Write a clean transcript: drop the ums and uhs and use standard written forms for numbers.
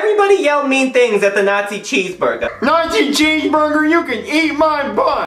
Everybody yell mean things at the Nazi cheeseburger. Nazi cheeseburger, you can eat my butt!